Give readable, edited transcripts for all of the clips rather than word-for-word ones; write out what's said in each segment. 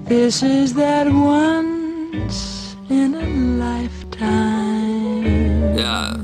This is that once in a lifetime. Yeah.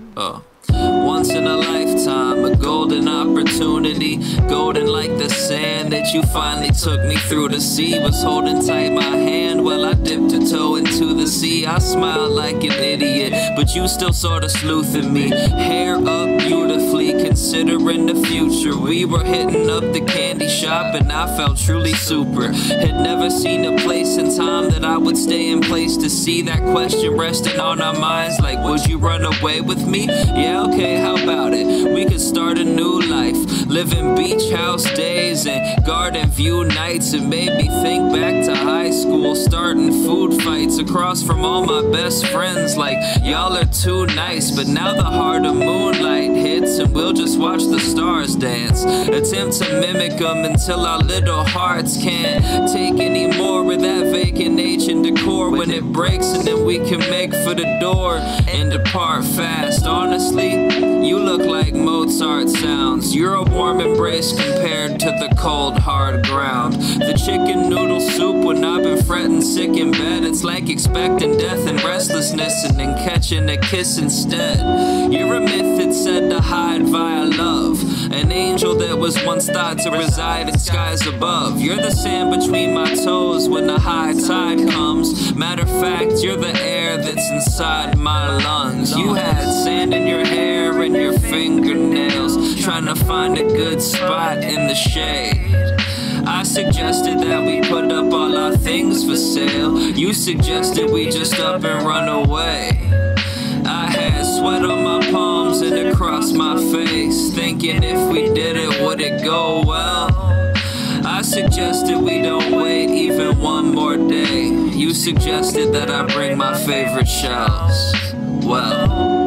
Once in a lifetime, a golden opportunity. Golden like the sand that you finally took me through. The sea was holding tight my hand while I dipped a toe into the sea. I smiled like an idiot, but you still sorta sleuthing me. Hair up beautifully, considering the future. We were hitting up the candy shop and I felt truly super. Had never seen a place in time that I would stay in place to see that question resting on our minds. Like, would you run away with me? Yeah, okay, how about it? We could start a new life, living beach house days and garden view nights, and maybe think back to high school, starting food fights across from all my best friends. Like, y'all are too nice, but now the heart of moonlight hits and we'll just watch the stars dance. Attempt to mimic them until our little hearts can't take any more of that vacant age and decor. When it breaks, and then we can make for the door and depart fast. Honestly, you look like Mozart sounds. You're a warm embrace compared to the cold, hard ground. The chicken noodle soup when I've been fretting sick in bed. It's like expecting death and restlessness and then catching a kiss instead. You're a myth that's said to hide via love. An angel that was once thought to reside in skies above. You're the sand between my toes when the high tide comes. Matter of fact, you're the air that's inside my lungs. You had sand in your hair and your fingernails, trying to find a good spot in the shade. I suggested that we put up all our things for sale. You suggested we just up and run away. I had sweat on my palms and across my face, thinking if we did it, would it go well? I suggested we don't wait even one more day. You suggested that I bring my favorite shells. Well,